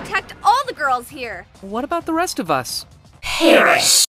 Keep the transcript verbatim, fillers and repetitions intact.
protect all the girls here. What about the rest of us? Perish!